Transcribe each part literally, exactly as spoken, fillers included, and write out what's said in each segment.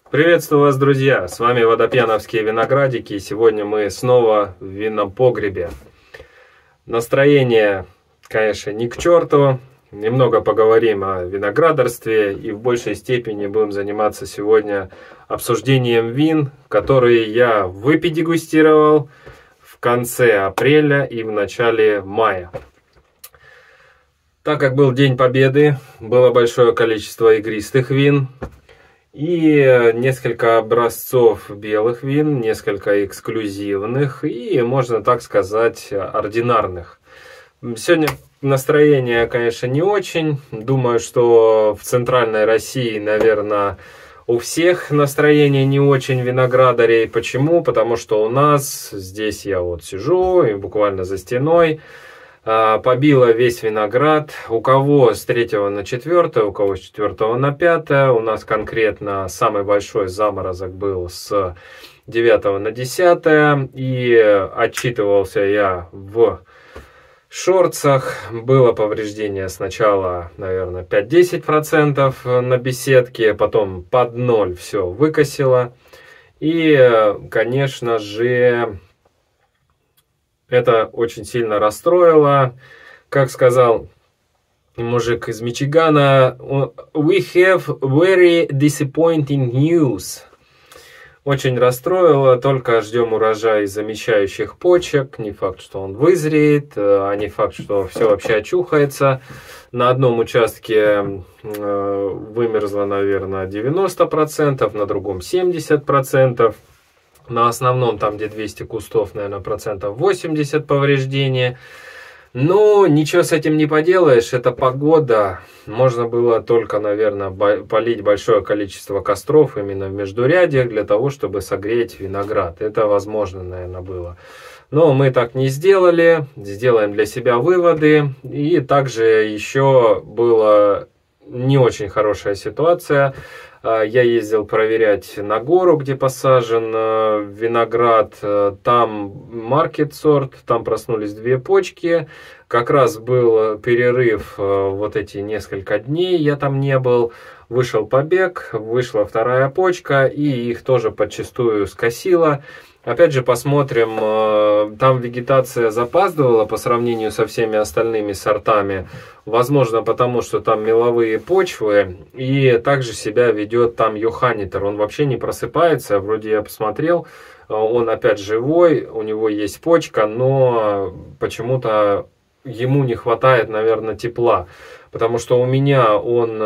Приветствую вас, друзья! С вами Водопьяновские виноградики, и сегодня мы снова в винном погребе. Настроение, конечно, ни к черту. Немного поговорим о виноградарстве и в большей степени будем заниматься сегодня обсуждением вин, которые я выпедегустировал в конце апреля и в начале мая. Так как был День Победы, было большое количество игристых вин и несколько образцов белых вин, несколько эксклюзивных и, можно так сказать, ординарных. Сегодня настроение, конечно, не очень. Думаю, что в центральной России, наверное, у всех настроение не очень виноградарей. Почему? Потому что у нас, здесь я вот сижу и буквально за стеной, побило весь виноград. У кого с третьего на четвёртое, у кого с четвёртого на пятое. У нас конкретно самый большой заморозок был с девятого на десятое. И отчитывался я в шорцах. Было повреждение сначала, наверное, пять-десять процентов на беседке. Потом под ноль все выкосило. И, конечно же, это очень сильно расстроило. Как сказал мужик из Мичигана, we have very disappointing news. Очень расстроило, только ждем урожая из замещающих почек. Не факт, что он вызреет, а не факт, что все вообще очухается. На одном участке вымерзло, наверное, девяносто процентов, на другом семьдесят процентов. На основном, там где двести кустов, наверное, процентов восемьдесят повреждения. Но ничего с этим не поделаешь, это погода. Можно было только, наверное, полить большое количество костров именно в междурядьях для того, чтобы согреть виноград. Это возможно, наверное, было. Но мы так не сделали. Сделаем для себя выводы. И также еще была не очень хорошая ситуация. Я ездил проверять на гору, где посажен виноград. Там маркет сорт, там проснулись две почки. Как раз был перерыв вот эти несколько дней, я там не был. Вышел побег, вышла вторая почка, и их тоже подчистую скосило. Опять же, посмотрим, там вегетация запаздывала по сравнению со всеми остальными сортами. Возможно, потому что там меловые почвы. И также себя ведет там Йоханнитер. Он вообще не просыпается. Вроде я посмотрел, он опять живой, у него есть почка, но почему-то ему не хватает, наверное, тепла. Потому что у меня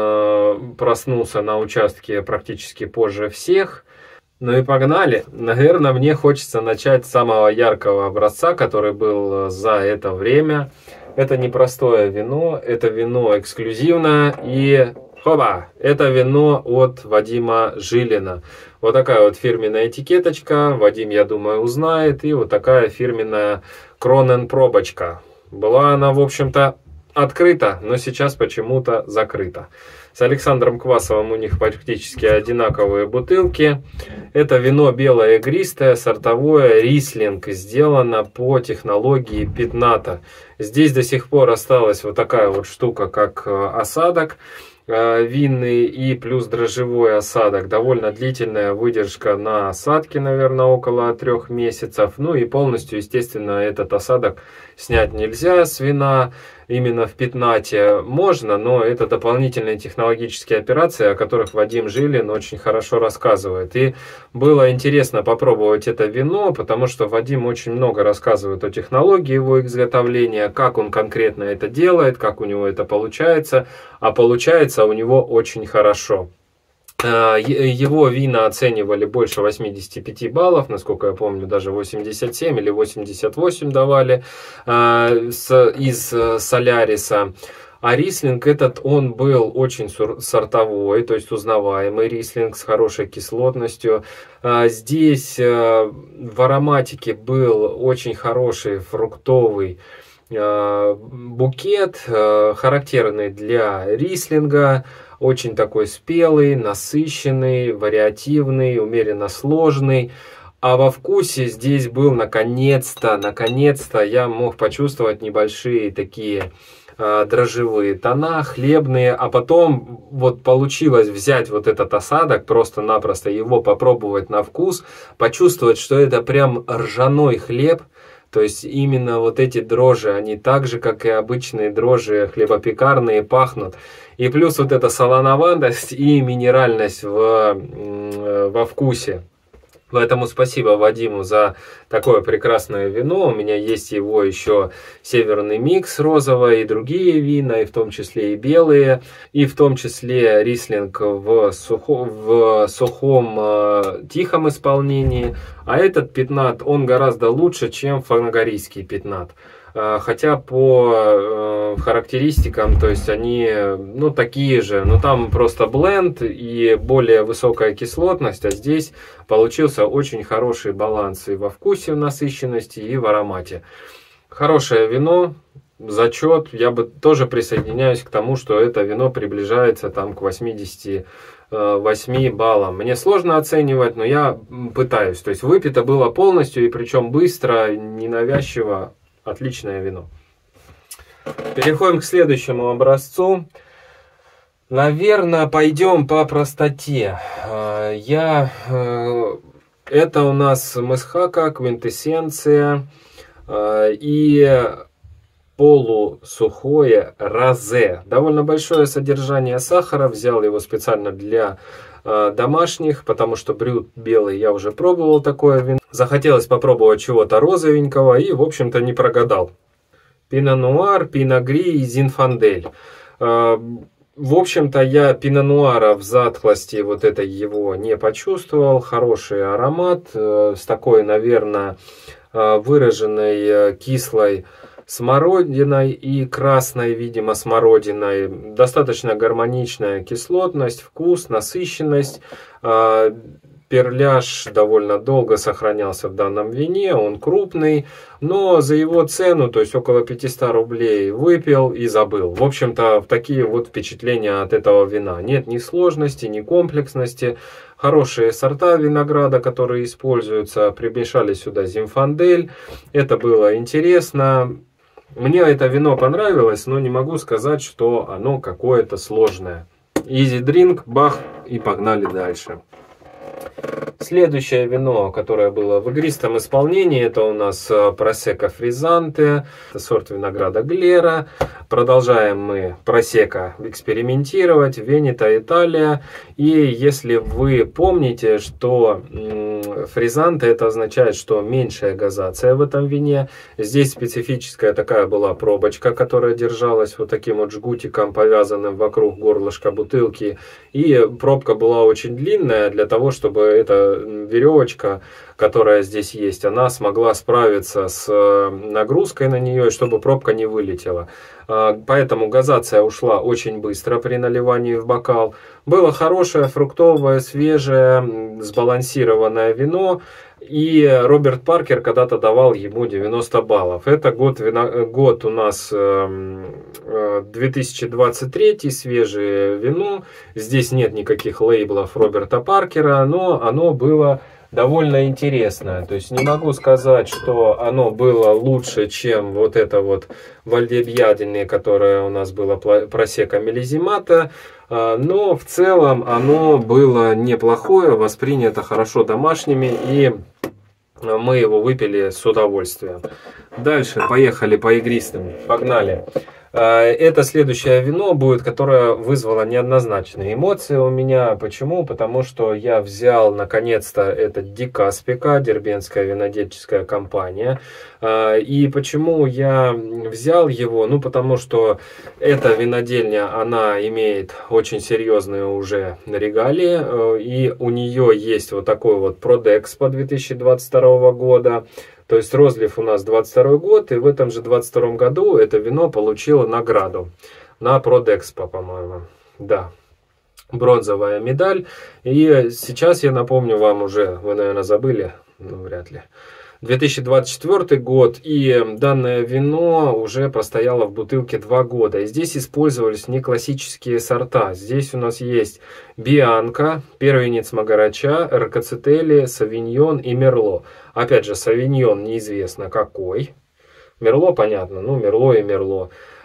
он проснулся на участке практически позже всех. Ну и погнали. Наверное, мне хочется начать с самого яркого образца, который был за это время. Это непростое вино, это вино эксклюзивное. И хоба, это вино от Вадима Жилина. Вот такая вот фирменная этикеточка. Вадим, я думаю, узнает. И вот такая фирменная Кронен пробочка. Была она, в общем-то, открыта, но сейчас почему-то закрыта. С Александром Квасовым у них практически одинаковые бутылки. Это вино белое игристое, сортовое, рислинг, сделано по технологии пятната. Здесь до сих пор осталась вот такая вот штука, как осадок винный и плюс дрожжевой осадок. Довольно длительная выдержка на осадке, наверное, около трех месяцев. Ну и полностью, естественно, этот осадок снять нельзя с вина. Именно в пятнате можно, но это дополнительные технологические операции, о которых Вадим Жилин очень хорошо рассказывает. И было интересно попробовать это вино, потому что Вадим очень много рассказывает о технологии его изготовления, как он конкретно это делает, как у него это получается, а получается у него очень хорошо. Его вина оценивали больше восьмидесяти пяти баллов, насколько я помню, даже восемьдесят семь или восемьдесят восемь давали из Соляриса. А рислинг этот, он был очень сортовой, то есть узнаваемый рислинг с хорошей кислотностью. Здесь в ароматике был очень хороший фруктовый букет, характерный для рислинга. Очень такой спелый, насыщенный, вариативный, умеренно сложный. А во вкусе здесь был наконец-то, наконец-то я мог почувствовать небольшие такие дрожжевые тона, хлебные, а потом вот получилось взять вот этот осадок, просто-напросто его попробовать на вкус, почувствовать, что это прям ржаной хлеб. То есть именно вот эти дрожжи, они так же, как и обычные дрожжи хлебопекарные, пахнут. И плюс вот эта солоноватость и минеральность в, во вкусе. Поэтому спасибо Вадиму за такое прекрасное вино. У меня есть его еще северный микс розовое и другие вина, и в том числе и белые, и в том числе рислинг в, сухо, в сухом э, тихом исполнении. А этот пятнат, он гораздо лучше, чем фанагорийский пятнат. Хотя по э, характеристикам, то есть они, ну, такие же, но там просто бленд и более высокая кислотность, а здесь получился очень хороший баланс и во вкусе, в насыщенности, и в аромате. Хорошее вино, зачет, я бы тоже присоединяюсь к тому, что это вино приближается там к восьмидесяти восьми баллам. Мне сложно оценивать, но я пытаюсь. То есть выпито было полностью, и причем быстро, ненавязчиво. Отличное вино. Переходим к следующему образцу. Наверное, пойдем по простоте. Я... Это у нас Месхака, квинтэссенция и полусухое розе. Довольно большое содержание сахара. Взял его специально для домашних, потому что брют белый я уже пробовал такое вино. Захотелось попробовать чего-то розовенького и, в общем-то, не прогадал. Пино Нуар, Пино Гри и Зинфандель. В общем-то, я Пино Нуара в затхлости вот этой его не почувствовал. Хороший аромат с такой, наверное, выраженной кислой смородиной и красной, видимо, смородиной. Достаточно гармоничная кислотность, вкус, насыщенность. Перляж довольно долго сохранялся в данном вине, он крупный, но за его цену, то есть около пятисот рублей, выпил и забыл. В общем-то, такие вот впечатления от этого вина. Нет ни сложности, ни комплексности. Хорошие сорта винограда, которые используются, примешали сюда Зинфандель. Это было интересно. Мне это вино понравилось, но не могу сказать, что оно какое-то сложное. Easy drink, бах, и погнали дальше. Следующее вино, которое было в игристом исполнении, это у нас Prosecco Frizzante, это сорт винограда Глера. Продолжаем мы Prosecco экспериментировать, Венето, Италия. И если вы помните, что Frizzante это означает, что меньшая газация в этом вине. Здесь специфическая такая была пробочка, которая держалась вот таким вот жгутиком, повязанным вокруг горлышка бутылки. И пробка была очень длинная для того, чтобы эта веревочка, которая здесь есть, она смогла справиться с нагрузкой на нее, чтобы пробка не вылетела. Поэтому газация ушла очень быстро при наливании в бокал. Было хорошее, фруктовое, свежее, сбалансированное вино. И Роберт Паркер когда-то давал ему девяносто баллов. Это год, год у нас две тысячи двадцать третий, свежее вино. Здесь нет никаких лейблов Роберта Паркера, но оно было довольно интересное. То есть не могу сказать, что оно было лучше, чем вот это вот Вальдеббьядене, которое у нас было Prosecco Millesимато. Но в целом оно было неплохое, воспринято хорошо домашними, и мы его выпили с удовольствием. Дальше поехали по игристым. Погнали. Это следующее вино будет, которое вызвало неоднозначные эмоции у меня. Почему? Потому что я взял наконец-то этот Ди Каспика, дербентская винодельческая компания. И почему я взял его? Ну, потому что эта винодельня, она имеет очень серьезные уже регалии. И у нее есть вот такой вот Продэкспо две тысячи двадцать второго года. То есть розлив у нас двадцать второй год, и в этом же двадцать втором году это вино получило награду на Продэкспо, по-моему. Да, бронзовая медаль. И сейчас я напомню вам уже, вы, наверное, забыли, ну, вряд ли. две тысячи двадцать четвёртый год, и данное вино уже простояло в бутылке два года. И здесь использовались не классические сорта. Здесь у нас есть Бианка, первенец Магарача, Рокацетели, Савиньон и Мерло. Опять же, Савиньон неизвестно какой. Мерло понятно, ну Мерло и Мерло.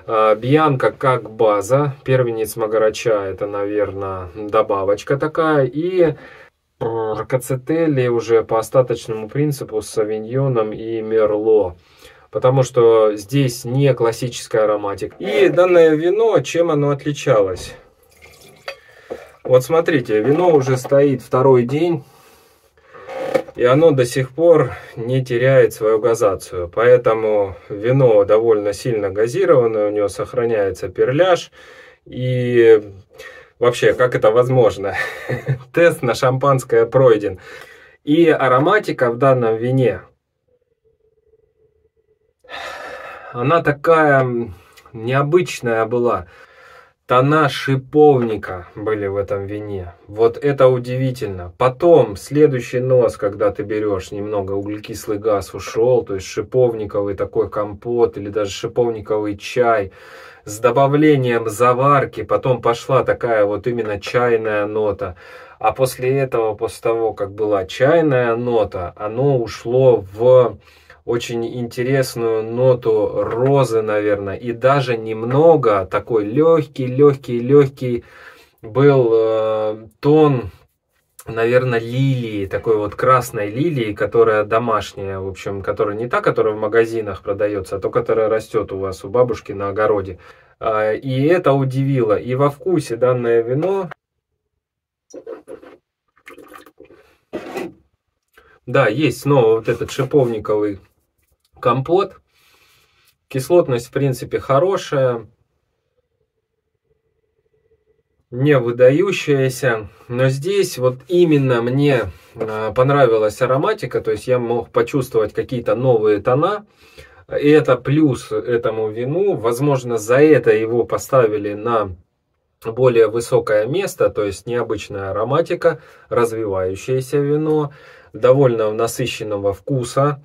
Бьянка как база, первенец Магарача это, наверное, добавочка такая, и Рокацетели уже по остаточному принципу с Савиньоном и Мерло. Потому что здесь не классическая ароматика. И данное вино, чем оно отличалось? Вот смотрите, вино уже стоит второй день. И оно до сих пор не теряет свою газацию. Поэтому вино довольно сильно газированное, у него сохраняется перляж. И вообще, как это возможно? Тест на шампанское пройден. И ароматика в данном вине, она такая необычная была. Тона шиповника были в этом вине. Вот это удивительно. Потом, следующий нос, когда ты берешь, немного углекислый газ ушел, то есть шиповниковый такой компот или даже шиповниковый чай с добавлением заварки. Потом пошла такая вот именно чайная нота. А после этого, после того, как была чайная нота, оно ушло в очень интересную ноту розы, наверное, и даже немного такой легкий, легкий, легкий был э, тон, наверное, лилии, такой вот красной лилии, которая домашняя, в общем, которая не та, которая в магазинах продается, а то, которая растет у вас, у бабушки на огороде. Э, и это удивило. И во вкусе данное вино... Да, есть снова вот этот шиповниковый компот. Кислотность, в принципе, хорошая. Не выдающаяся. Но здесь вот именно мне понравилась ароматика. То есть я мог почувствовать какие-то новые тона. И это плюс этому вину. Возможно, за это его поставили на более высокое место. То есть необычная ароматика, развивающееся вино, довольно насыщенного вкуса.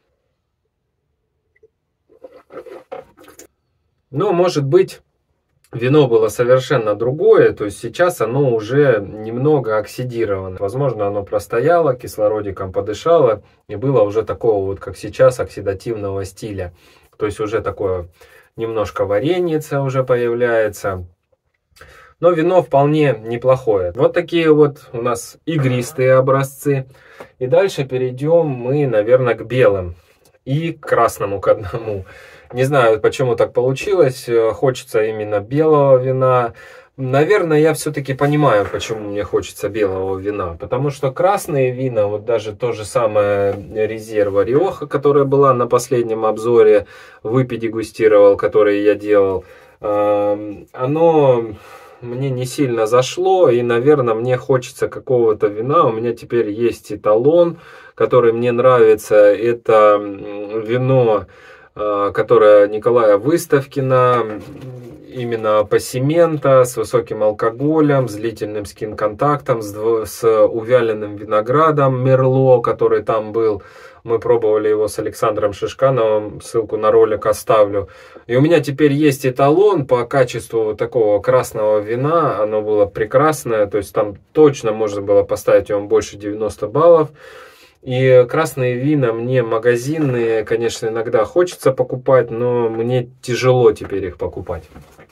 Но, может быть, вино было совершенно другое, то есть сейчас оно уже немного оксидировано. Возможно, оно простояло, кислородиком подышало, и было уже такого вот, как сейчас, оксидативного стиля. То есть уже такое немножко вареница уже появляется. Но вино вполне неплохое. Вот такие вот у нас игристые образцы. И дальше перейдем мы, наверное, к белым и к красному к одному. Не знаю, почему так получилось. Хочется именно белого вина. Наверное, я все-таки понимаю, почему мне хочется белого вина. Потому что красные вина, вот даже то же самое резерва Риоха, которая была на последнем обзоре, выпедегустировал, который я делал, оно мне не сильно зашло. И, наверное, мне хочется какого-то вина. У меня теперь есть эталон, который мне нравится. Это вино, которая Николая Выставкина, именно Апасимента, с высоким алкоголем, с длительным скин-контактом, с, с увяленным виноградом Мерло, который там был. Мы пробовали его с Александром Шишкановым, ссылку на ролик оставлю. И у меня теперь есть эталон по качеству такого красного вина, оно было прекрасное, то есть там точно можно было поставить ему больше девяноста баллов. И красные вина мне магазинные, конечно, иногда хочется покупать, но мне тяжело теперь их покупать.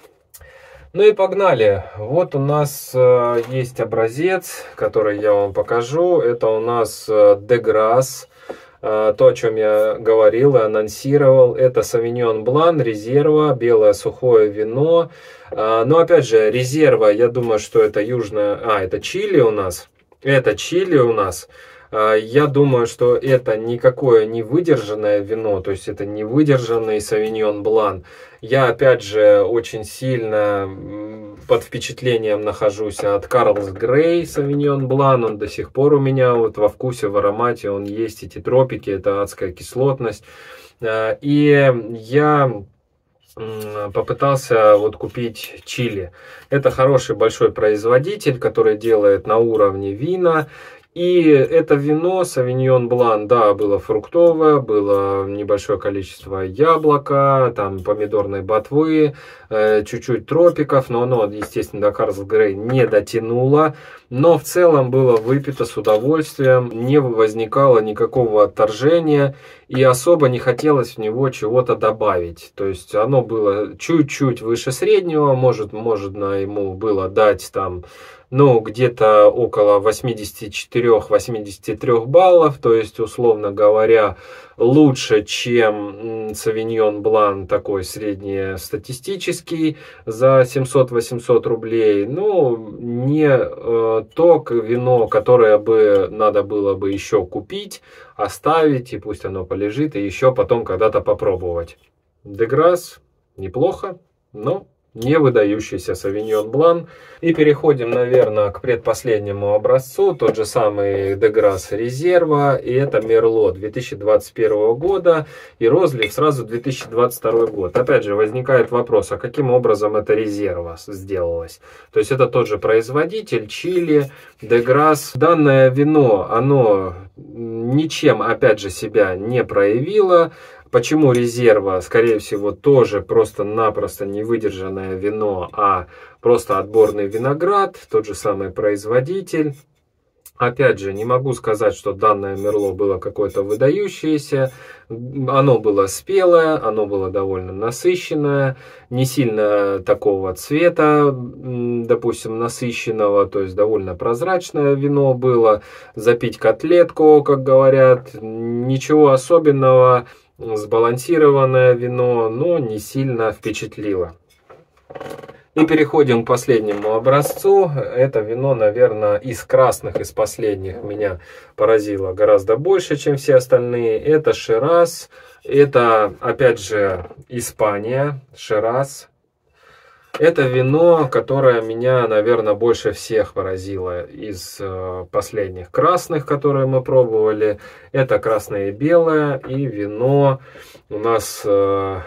Ну и погнали. Вот у нас э, есть образец, который я вам покажу. Это у нас э, де Грасс. Э, то, о чем я говорил и анонсировал. Это Савиньон Блан, резерва, белое сухое вино. Э, но опять же, резерва, я думаю, что это южная... А, это Чили у нас. Это Чили у нас. Я думаю, что это никакое не выдержанное вино, то есть это не выдержанный Савиньон Блан. Я, опять же, очень сильно под впечатлением нахожусь от Карлс Грей Савиньон Блан. Он до сих пор у меня вот во вкусе, в аромате, он есть, эти тропики, это адская кислотность. И я попытался вот купить Чили. Это хороший большой производитель, который делает на уровне вина. И это вино, Sauvignon Blanc, да, было фруктовое, было небольшое количество яблока, там помидорной ботвы, чуть-чуть тропиков, но оно, естественно, до Carl's Grey не дотянуло. Но в целом было выпито с удовольствием, не возникало никакого отторжения и особо не хотелось в него чего-то добавить. То есть оно было чуть-чуть выше среднего, может, можно ему было дать там, ну, где-то около восьмидесяти четырёх — восьмидесяти трёх баллов, то есть, условно говоря, лучше, чем Sauvignon Blanc такой среднестатистический за семьсот-восемьсот рублей. Ну, не э, то вино, которое бы надо было бы еще купить, оставить, и пусть оно полежит, и еще потом когда-то попробовать. Де Грасс неплохо, но не выдающийся Sauvignon Blanc. И переходим, наверное, к предпоследнему образцу, тот же самый Де Грасс Резерва, и это Мерлот две тысячи двадцать первого года, и розлив сразу две тысячи двадцать второй год. Опять же, возникает вопрос, а каким образом это Резерва сделалось? То есть это тот же производитель, Чили, Де Грасс. Данное вино, оно ничем, опять же, себя не проявило. Почему Резерва? Скорее всего, тоже просто-напросто не выдержанное вино, а просто отборный виноград, тот же самый производитель. Опять же, не могу сказать, что данное Мерло было какое-то выдающееся. Оно было спелое, оно было довольно насыщенное, не сильно такого цвета, допустим, насыщенного, то есть довольно прозрачное вино было. Запить котлетку, как говорят, ничего особенного. Сбалансированное вино, но не сильно впечатлило. И переходим к последнему образцу. Это вино, наверное, из красных, из последних меня поразило гораздо больше, чем все остальные. Это Шираз. Это, опять же, Испания. Шираз. Это вино, которое меня, наверное, больше всех поразило из э, последних красных, которые мы пробовали. Это красное и белое. И вино у нас э,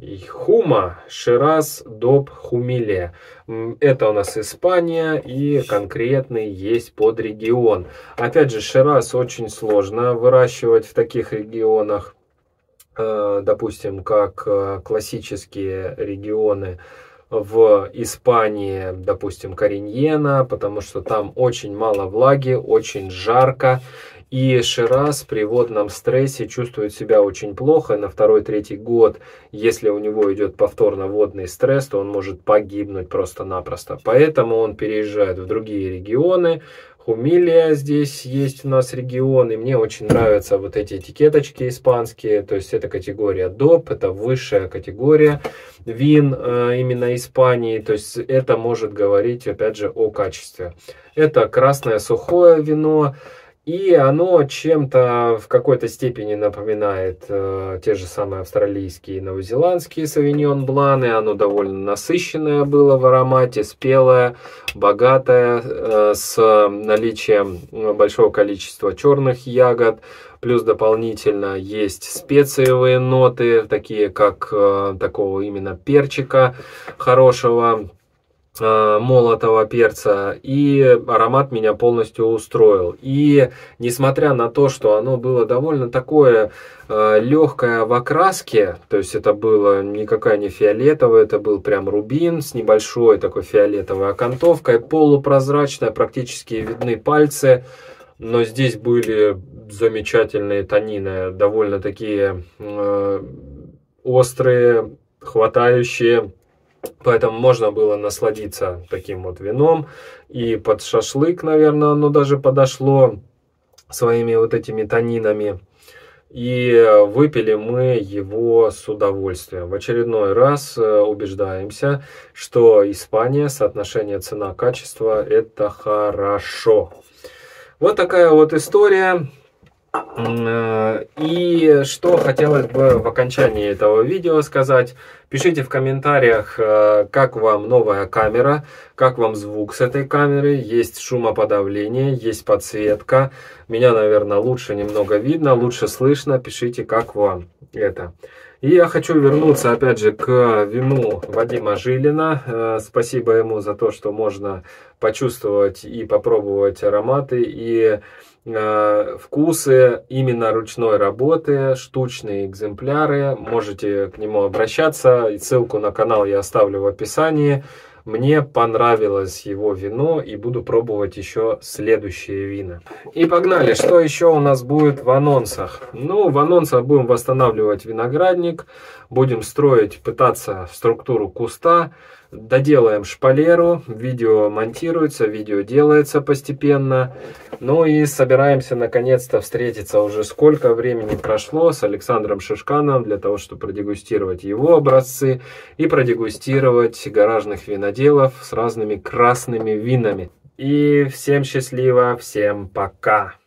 Хума, Шираз Доб Хумиле. Это у нас Испания, и конкретный есть подрегион. Опять же, Шираз очень сложно выращивать в таких регионах, э, допустим, как э, классические регионы в Испании, допустим, Кариньена, потому что там очень мало влаги, очень жарко. И Шираз при водном стрессе чувствует себя очень плохо. На второй-третий год, если у него идет повторно водный стресс, то он может погибнуть просто-напросто. Поэтому он переезжает в другие регионы. Хумилия здесь есть у нас регион, и мне очень нравятся вот эти этикеточки испанские, то есть это категория доп, это высшая категория вин э, именно Испании, то есть это может говорить опять же о качестве. Это красное сухое вино, и оно чем-то в какой-то степени напоминает э, те же самые австралийские и новозеландские Sauvignon Blanc. Оно довольно насыщенное было в аромате, спелое, богатое, э, с наличием большого количества черных ягод. Плюс дополнительно есть специевые ноты, такие как э, такого именно перчика хорошего, молотого перца, и аромат меня полностью устроил. И несмотря на то, что оно было довольно такое э, легкое в окраске, то есть это было никакая не фиолетовая, это был прям рубин с небольшой такой фиолетовой окантовкой, полупрозрачная, практически видны пальцы, но здесь были замечательные танины, довольно такие э, острые, хватающие. Поэтому можно было насладиться таким вот вином. И под шашлык, наверное, оно даже подошло своими вот этими танинами. И выпили мы его с удовольствием. В очередной раз убеждаемся, что Испания, соотношение цена-качество, это хорошо. Вот такая вот история. И что хотелось бы в окончании этого видео сказать. Пишите в комментариях, как вам новая камера, как вам звук с этой камеры. Есть шумоподавление, есть подсветка. Меня, наверное, лучше немного видно, лучше слышно. Пишите, как вам это. И я хочу вернуться опять же к вину Вадима Жилина. Спасибо ему за то, что можно почувствовать и попробовать ароматы. И вкусы именно ручной работы, штучные экземпляры. Можете к нему обращаться. Ссылку на канал я оставлю в описании. Мне понравилось его вино, и буду пробовать еще следующие вина. И погнали, что еще у нас будет в анонсах? Ну, в анонсах будем восстанавливать виноградник, будем строить, пытаться структуру куста, доделаем шпалеру, видео монтируется, видео делается постепенно. Ну и собираемся наконец-то встретиться, уже сколько времени прошло, с Александром Шишкановым, для того, чтобы продегустировать его образцы и продегустировать гаражных виноделов с разными красными винами. И всем счастливо, всем пока!